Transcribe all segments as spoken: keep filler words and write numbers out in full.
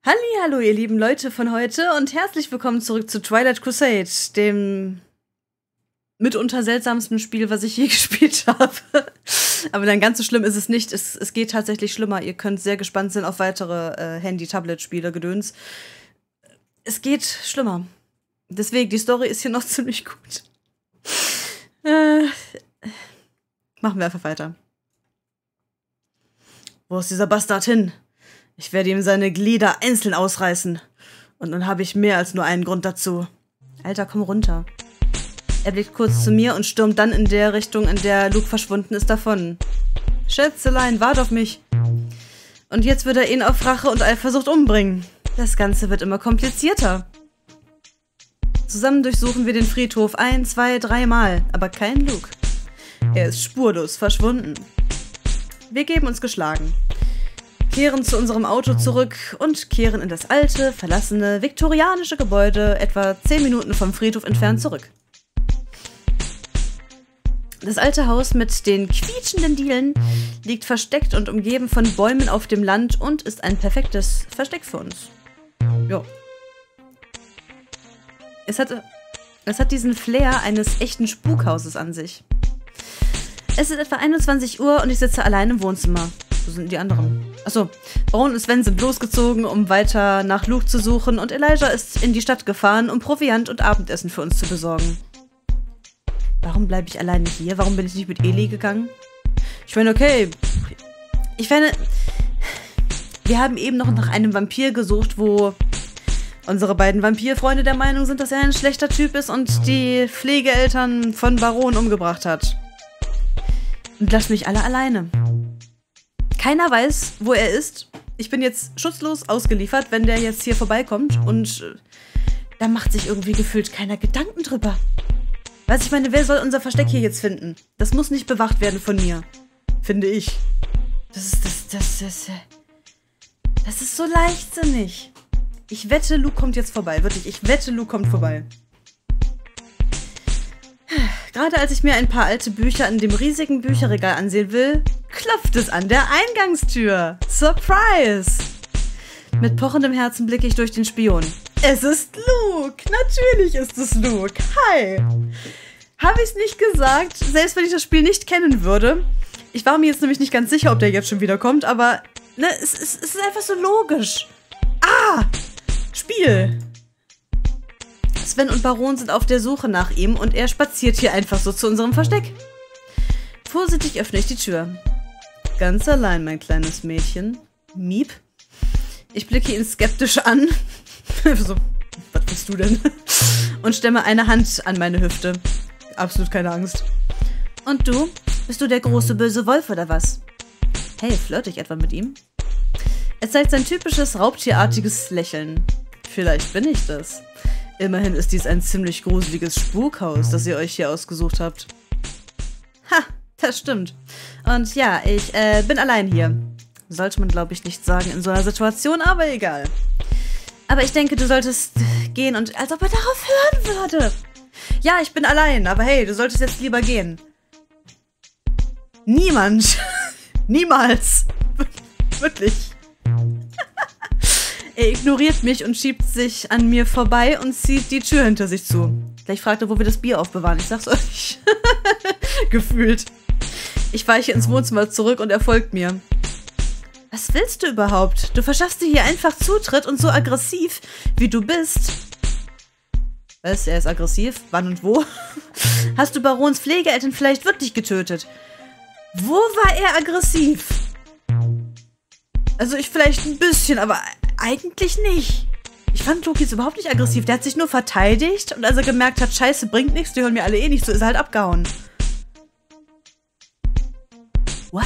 Hallihallo, ihr lieben Leute von heute und herzlich willkommen zurück zu Twilight Crusade, dem mitunter seltsamsten Spiel, was ich je gespielt habe. Aber dann ganz so schlimm ist es nicht. Es, es geht tatsächlich schlimmer. Ihr könnt sehr gespannt sein auf weitere äh, Handy-Tablet-Spiele, Gedöns. Es geht schlimmer. Deswegen, die Story ist hier noch ziemlich gut. Äh, machen wir einfach weiter. Wo ist dieser Bastard hin? Ich werde ihm seine Glieder einzeln ausreißen. Und nun habe ich mehr als nur einen Grund dazu. Alter, komm runter. Er blickt kurz zu mir und stürmt dann in der Richtung, in der Luke verschwunden ist, davon. Schätzelein, wart auf mich. Und jetzt wird er ihn auf Rache und Eifersucht umbringen. Das Ganze wird immer komplizierter. Zusammen durchsuchen wir den Friedhof ein, zwei, dreimal, aber kein Luke. Er ist spurlos verschwunden. Wir geben uns geschlagen. Kehren zu unserem Auto zurück und kehren in das alte, verlassene, viktorianische Gebäude etwa zehn Minuten vom Friedhof entfernt zurück. Das alte Haus mit den quietschenden Dielen liegt versteckt und umgeben von Bäumen auf dem Land und ist ein perfektes Versteck für uns. Jo. Es hat, es hat diesen Flair eines echten Spukhauses an sich. Es ist etwa einundzwanzig Uhr und ich sitze allein im Wohnzimmer. Wo sind die anderen? Achso, Baron und Sven sind losgezogen, um weiter nach Luke zu suchen, und Elijah ist in die Stadt gefahren, um Proviant und Abendessen für uns zu besorgen. Warum bleibe ich alleine hier? Warum bin ich nicht mit Eli gegangen? Ich meine, okay. Ich meine, wir haben eben noch nach einem Vampir gesucht, wo unsere beiden Vampirfreunde der Meinung sind, dass er ein schlechter Typ ist und die Pflegeeltern von Baron umgebracht hat. Und lasst mich alle alleine. Keiner weiß, wo er ist. Ich bin jetzt schutzlos ausgeliefert, wenn der jetzt hier vorbeikommt. Und äh, da macht sich irgendwie gefühlt keiner Gedanken drüber. Weißt du, ich meine, wer soll unser Versteck hier jetzt finden? Das muss nicht bewacht werden von mir. Finde ich. Das ist, das, das, das, das ist so leichtsinnig. Ich wette, Luke kommt jetzt vorbei. Wirklich, ich wette, Luke kommt vorbei. Gerade als ich mir ein paar alte Bücher in dem riesigen Bücherregal ansehen will, klopft es an der Eingangstür. Surprise! Mit pochendem Herzen blicke ich durch den Spion. Es ist Luke! Natürlich ist es Luke! Hi! Habe ich es nicht gesagt? Selbst wenn ich das Spiel nicht kennen würde. Ich war mir jetzt nämlich nicht ganz sicher, ob der jetzt schon wieder kommt, aber ne, es, es, es ist einfach so logisch. Ah! Spiel! Sven und Baron sind auf der Suche nach ihm und er spaziert hier einfach so zu unserem Versteck. Vorsichtig öffne ich die Tür. Ganz allein, mein kleines Mädchen. Miep. Ich blicke ihn skeptisch an. So, was bist du denn? Und stemme eine Hand an meine Hüfte. Absolut keine Angst. Und du? Bist du der große böse Wolf oder was? Hey, flirte ich etwa mit ihm? Er zeigt sein typisches raubtierartiges Lächeln. Vielleicht bin ich das. Immerhin ist dies ein ziemlich gruseliges Spukhaus, das ihr euch hier ausgesucht habt. Ha, das stimmt. Und ja, ich äh, bin allein hier. Sollte man, glaube ich, nicht sagen in so einer Situation, aber egal. Aber ich denke, du solltest gehen und... Als ob er darauf hören würde. Ja, ich bin allein, aber hey, du solltest jetzt lieber gehen. Niemand. Niemals. Wirklich. Er ignoriert mich und schiebt sich an mir vorbei und zieht die Tür hinter sich zu. Gleich fragt er, wo wir das Bier aufbewahren. Ich sag's euch. Gefühlt. Ich weiche ins Wohnzimmer zurück und er folgt mir. Was willst du überhaupt? Du verschaffst dir hier einfach Zutritt und so aggressiv, wie du bist. Was? Er ist aggressiv? Wann und wo? Hast du Barons Pflegeeltern vielleicht wirklich getötet? Wo war er aggressiv? Also ich vielleicht ein bisschen, aber eigentlich nicht. Ich fand Luke jetzt überhaupt nicht aggressiv. Der hat sich nur verteidigt und als er gemerkt hat, Scheiße, bringt nichts, die hören mir alle eh nicht, so ist er halt abgehauen. What?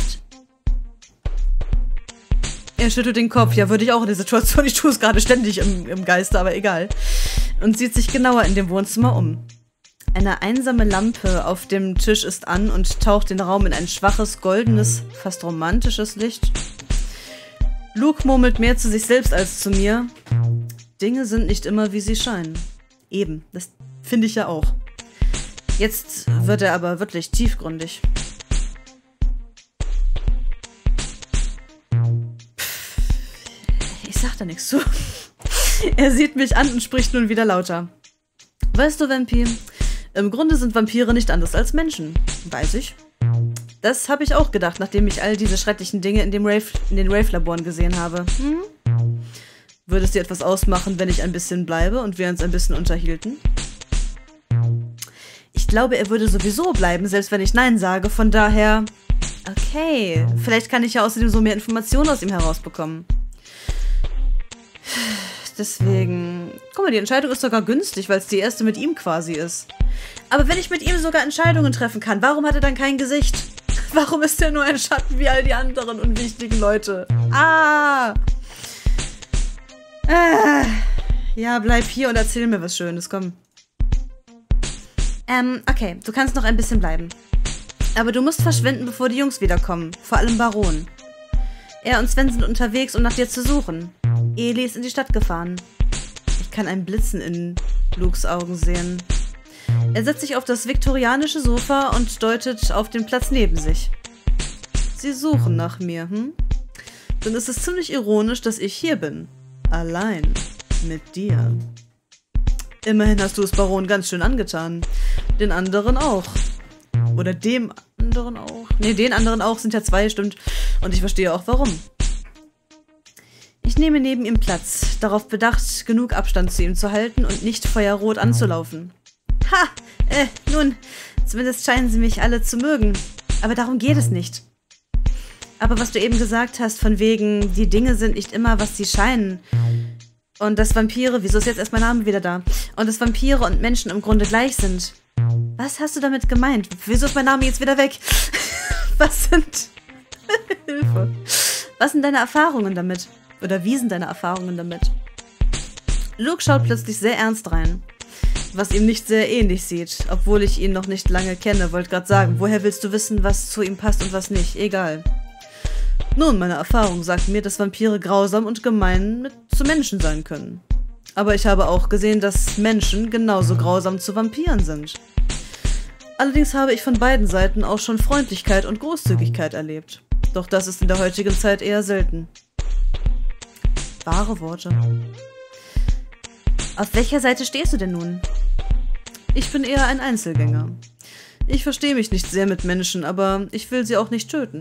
Er schüttelt den Kopf. Ja, würde ich auch in der Situation. Ich tue es gerade ständig im, im Geiste, aber egal. Und sieht sich genauer in dem Wohnzimmer um. Eine einsame Lampe auf dem Tisch ist an und taucht den Raum in ein schwaches, goldenes, fast romantisches Licht. Luke murmelt mehr zu sich selbst als zu mir. Dinge sind nicht immer, wie sie scheinen. Eben, das finde ich ja auch. Jetzt wird er aber wirklich tiefgründig. sagt da nichts zu. Er sieht mich an und spricht nun wieder lauter. Weißt du, Vampi, im Grunde sind Vampire nicht anders als Menschen. Weiß ich. Das habe ich auch gedacht, nachdem ich all diese schrecklichen Dinge in, dem Rave, in den Rave-Laboren gesehen habe. Hm? Würde es dir etwas ausmachen, wenn ich ein bisschen bleibe und wir uns ein bisschen unterhielten? Ich glaube, er würde sowieso bleiben, selbst wenn ich Nein sage. Von daher... Okay, vielleicht kann ich ja außerdem so mehr Informationen aus ihm herausbekommen. Deswegen... Guck mal, die Entscheidung ist sogar günstig, weil es die erste mit ihm quasi ist. Aber wenn ich mit ihm sogar Entscheidungen treffen kann, warum hat er dann kein Gesicht? Warum ist er nur ein Schatten wie all die anderen unwichtigen Leute? Ah! ah. Ja, bleib hier und erzähl mir was Schönes, komm. Ähm, okay, du kannst noch ein bisschen bleiben. Aber du musst verschwinden, bevor die Jungs wiederkommen. Vor allem Baron. Er und Sven sind unterwegs, um nach dir zu suchen. Eli ist in die Stadt gefahren. Ich kann ein Blitzen in Lukes Augen sehen. Er setzt sich auf das viktorianische Sofa und deutet auf den Platz neben sich. Sie suchen nach mir, hm? Dann ist es ziemlich ironisch, dass ich hier bin. Allein. Mit dir. Immerhin hast du es Baron ganz schön angetan. Den anderen auch. Oder dem anderen auch. Ne, den anderen auch, sind ja zwei, stimmt. Und ich verstehe auch, warum. Ich nehme neben ihm Platz, darauf bedacht, genug Abstand zu ihm zu halten und nicht feuerrot anzulaufen. Ha! Äh, nun, zumindest scheinen sie mich alle zu mögen. Aber darum geht es nicht. Aber was du eben gesagt hast, von wegen, die Dinge sind nicht immer, was sie scheinen. Und dass Vampire, wieso ist jetzt erst mein Name wieder da? Und dass Vampire und Menschen im Grunde gleich sind. Was hast du damit gemeint? Wieso ist mein Name jetzt wieder weg? Was sind... Hilfe. Was sind deine Erfahrungen damit? Oder wie sind deine Erfahrungen damit? Luke schaut plötzlich sehr ernst rein. Was ihm nicht sehr ähnlich sieht, obwohl ich ihn noch nicht lange kenne. Wollte gerade sagen, woher willst du wissen, was zu ihm passt und was nicht? Egal. Nun, meine Erfahrung sagt mir, dass Vampire grausam und gemein mit zu Menschen sein können. Aber ich habe auch gesehen, dass Menschen genauso grausam zu Vampiren sind. Allerdings habe ich von beiden Seiten auch schon Freundlichkeit und Großzügigkeit erlebt. Doch das ist in der heutigen Zeit eher selten. Wahre Worte. Auf welcher Seite stehst du denn nun? Ich bin eher ein Einzelgänger. Ich verstehe mich nicht sehr mit Menschen, aber ich will sie auch nicht töten.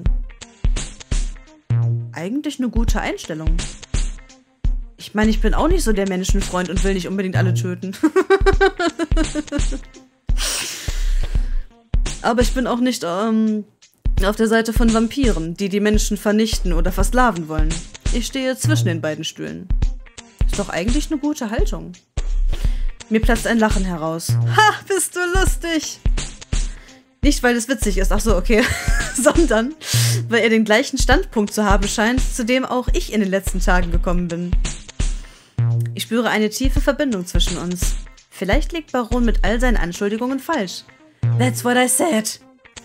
Eigentlich eine gute Einstellung. Ich meine, ich bin auch nicht so der Menschenfreund und will nicht unbedingt alle töten. Aber ich bin auch nicht ähm, auf der Seite von Vampiren, die die Menschen vernichten oder versklaven wollen. Ich stehe zwischen den beiden Stühlen. Ist doch eigentlich eine gute Haltung. Mir platzt ein Lachen heraus. Ha, bist du lustig! Nicht, weil es witzig ist, ach so, okay, sondern weil er den gleichen Standpunkt zu haben scheint, zu dem auch ich in den letzten Tagen gekommen bin. Ich spüre eine tiefe Verbindung zwischen uns. Vielleicht liegt Baron mit all seinen Anschuldigungen falsch. That's what I said.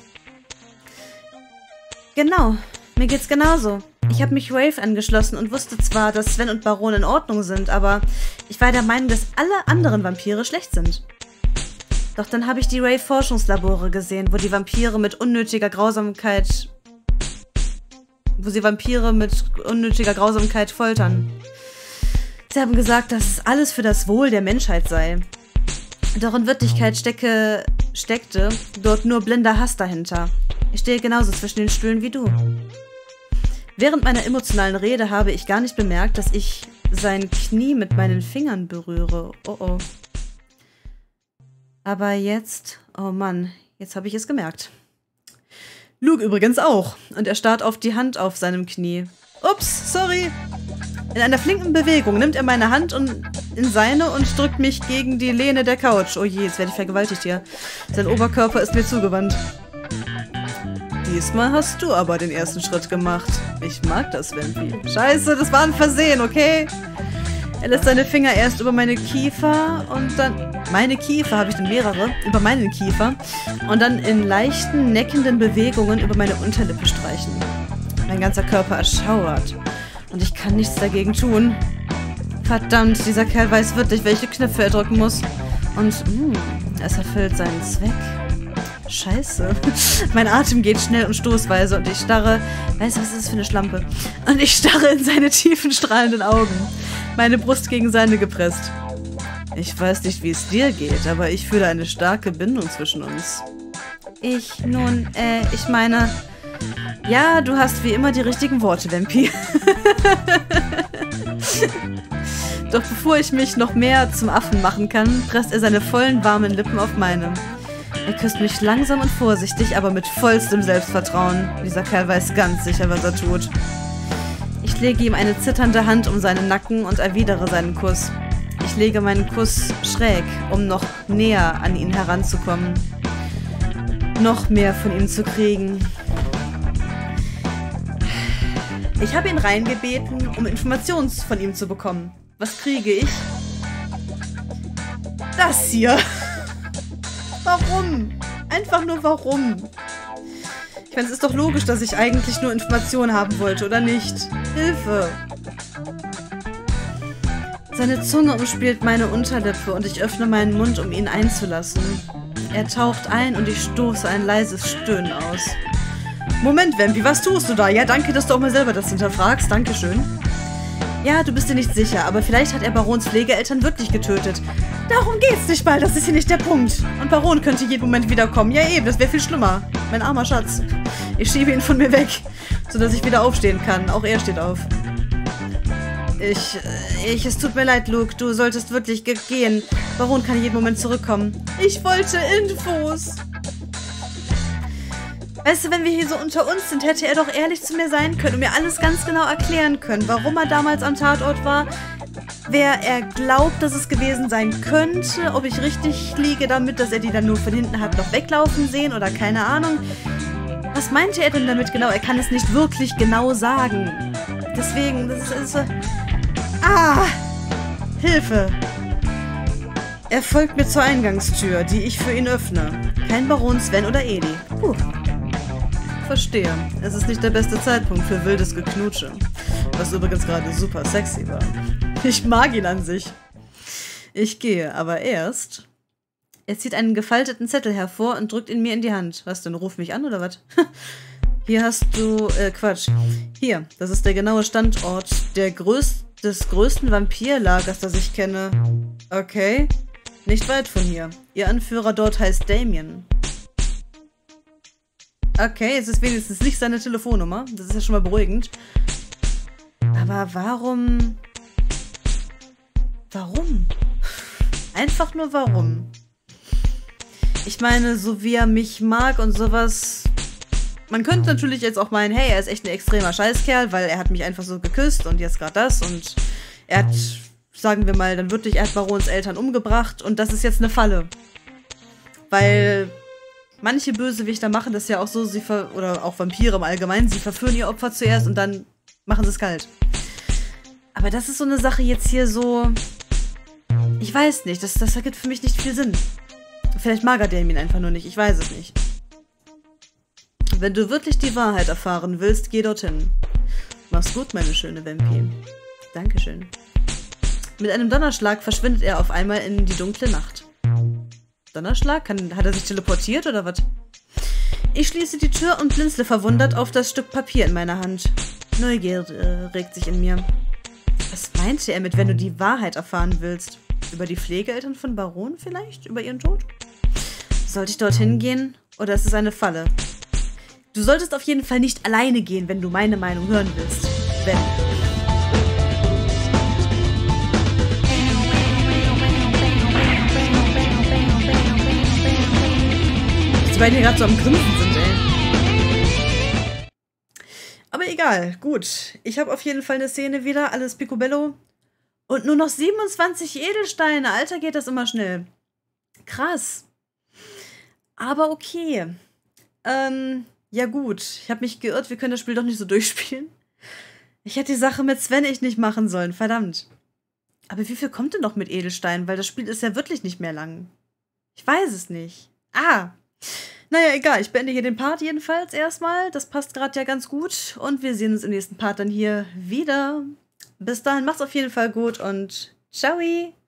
Genau, mir geht's genauso. Ich habe mich Rave angeschlossen und wusste zwar, dass Sven und Baron in Ordnung sind, aber ich war der Meinung, dass alle anderen Vampire schlecht sind. Doch dann habe ich die Rave-Forschungslabore gesehen, wo die Vampire mit unnötiger Grausamkeit... wo sie Vampire mit unnötiger Grausamkeit foltern. Sie haben gesagt, dass es alles für das Wohl der Menschheit sei. Doch in Wirklichkeit stecke, steckte dort nur blinder Hass dahinter. Ich stehe genauso zwischen den Stühlen wie du. Während meiner emotionalen Rede habe ich gar nicht bemerkt, dass ich sein Knie mit meinen Fingern berühre. Oh oh. Aber jetzt, oh Mann, jetzt habe ich es gemerkt. Luke übrigens auch. Und er starrt auf die Hand auf seinem Knie. Ups, sorry. In einer flinken Bewegung nimmt er meine Hand und in seine und drückt mich gegen die Lehne der Couch. Oh je, jetzt werde ich vergewaltigt hier. Sein Oberkörper ist mir zugewandt. Diesmal hast du aber den ersten Schritt gemacht. Ich mag das, Vampi. Scheiße, das war ein Versehen, okay? Er lässt seine Finger erst über meine Kiefer und dann... Meine Kiefer, habe ich denn mehrere? Über meinen Kiefer. Und dann in leichten, neckenden Bewegungen über meine Unterlippe streichen. Mein ganzer Körper erschauert. Und ich kann nichts dagegen tun. Verdammt, dieser Kerl weiß wirklich, welche Knöpfe er drücken muss. Und, mh, es erfüllt seinen Zweck. Scheiße. Mein Atem geht schnell und stoßweise und ich starre... Weißt du, was ist das für eine Schlampe? Und ich starre in seine tiefen, strahlenden Augen. Meine Brust gegen seine gepresst. Ich weiß nicht, wie es dir geht, aber ich fühle eine starke Bindung zwischen uns. Ich, nun, äh, ich meine... Ja, du hast wie immer die richtigen Worte, Vampi. Doch bevor ich mich noch mehr zum Affen machen kann, presst er seine vollen, warmen Lippen auf meine. Er küsst mich langsam und vorsichtig, aber mit vollstem Selbstvertrauen. Dieser Kerl weiß ganz sicher, was er tut. Ich lege ihm eine zitternde Hand um seinen Nacken und erwidere seinen Kuss. Ich lege meinen Kuss schräg, um noch näher an ihn heranzukommen. Noch mehr von ihm zu kriegen. Ich habe ihn reingebeten, um Informationen von ihm zu bekommen. Was kriege ich? Das hier. Warum? Einfach nur warum? Ich meine, es ist doch logisch, dass ich eigentlich nur Informationen haben wollte, oder nicht? Hilfe! Seine Zunge umspielt meine Unterlippe und ich öffne meinen Mund, um ihn einzulassen. Er taucht ein und ich stoße ein leises Stöhnen aus. Moment, Vampi, was tust du da? Ja, danke, dass du auch mal selber das hinterfragst. Dankeschön. Ja, du bist dir nicht sicher, aber vielleicht hat er Barons Pflegeeltern wirklich getötet. Darum geht's nicht mal, das ist hier nicht der Punkt. Und Baron könnte jeden Moment wiederkommen. Ja eben, das wäre viel schlimmer. Mein armer Schatz. Ich schiebe ihn von mir weg, sodass ich wieder aufstehen kann. Auch er steht auf. Ich, ich, es tut mir leid, Luke, du solltest wirklich ge gehen. Baron kann jeden Moment zurückkommen. Ich wollte Infos. Weißt du, wenn wir hier so unter uns sind, hätte er doch ehrlich zu mir sein können und mir alles ganz genau erklären können, warum er damals am Tatort war, wer er glaubt, dass es gewesen sein könnte, ob ich richtig liege damit, dass er die dann nur von hinten hat noch weglaufen sehen oder keine Ahnung. Was meinte er denn damit genau? Er kann es nicht wirklich genau sagen. Deswegen, das ist... ist ah! Hilfe! Er folgt mir zur Eingangstür, die ich für ihn öffne. Kein Baron, Sven oder Eli. Puh. Verstehe. Es ist nicht der beste Zeitpunkt für wildes Geknutsche. Was übrigens gerade super sexy war. Ich mag ihn an sich. Ich gehe, aber erst... Er zieht einen gefalteten Zettel hervor und drückt ihn mir in die Hand. Was denn, ruf mich an oder was? Hier hast du... Äh, Quatsch. Hier, das ist der genaue Standort der größ des größten Vampirlagers, das ich kenne. Okay. Nicht weit von hier. Ihr Anführer dort heißt Damien. Okay, es ist wenigstens nicht seine Telefonnummer. Das ist ja schon mal beruhigend. Aber warum... Warum? Einfach nur warum? Ich meine, so wie er mich mag und sowas... Man könnte natürlich jetzt auch meinen, hey, er ist echt ein extremer Scheißkerl, weil er hat mich einfach so geküsst und jetzt gerade das und er hat, sagen wir mal, dann wirklich, er hat Barons Eltern umgebracht und das ist jetzt eine Falle. Weil... Manche Bösewichter machen das ja auch so, sie ver oder auch Vampire im Allgemeinen, sie verführen ihr Opfer zuerst und dann machen sie es kalt. Aber das ist so eine Sache jetzt hier so... Ich weiß nicht, das, das ergibt für mich nicht viel Sinn. Vielleicht mag er Damien einfach nur nicht, ich weiß es nicht. Wenn du wirklich die Wahrheit erfahren willst, geh dorthin. Mach's gut, meine schöne Vampi. Dankeschön. Mit einem Donnerschlag verschwindet er auf einmal in die dunkle Nacht. Donnerschlag? Kann, hat er sich teleportiert oder was? Ich schließe die Tür und blinzle verwundert auf das Stück Papier in meiner Hand. Neugier äh, regt sich in mir. Was meinte er mit, wenn du die Wahrheit erfahren willst? Über die Pflegeeltern von Baron vielleicht? Über ihren Tod? Sollte ich dorthin gehen? Oder ist es eine Falle? Du solltest auf jeden Fall nicht alleine gehen, wenn du meine Meinung hören willst. Wenn... Weil die gerade so am Grinsen sind, ey. Aber egal, gut. Ich habe auf jeden Fall eine Szene wieder, alles picobello. Und nur noch siebenundzwanzig Edelsteine. Alter, geht das immer schnell. Krass. Aber okay. Ähm, ja gut. Ich habe mich geirrt, wir können das Spiel doch nicht so durchspielen. Ich hätte die Sache mit Sven echt nicht machen sollen, verdammt. Aber wie viel kommt denn noch mit Edelsteinen? Weil das Spiel ist ja wirklich nicht mehr lang. Ich weiß es nicht. Ah, naja, egal. Ich beende hier den Part jedenfalls erstmal. Das passt gerade ja ganz gut. Und wir sehen uns im nächsten Part dann hier wieder. Bis dahin, macht's auf jeden Fall gut und ciao!